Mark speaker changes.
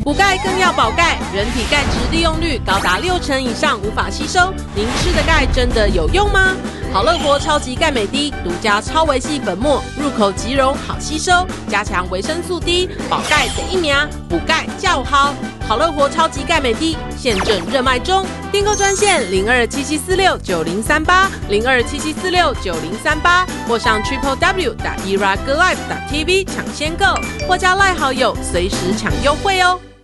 Speaker 1: 补钙更要保钙，人体钙质利用率高达60%以上无法吸收，您吃的钙真的有用吗？好乐活超级钙美 D 独家超微细粉末，入口即溶，好吸收，加强维生素 D， 保钙得一名，补钙较好。好乐活超级钙美 D 现正热卖中，订购专线0277469038，0277469038，或上 www.eragolife.tv 抢先购，或加赖好友随时抢优惠哦。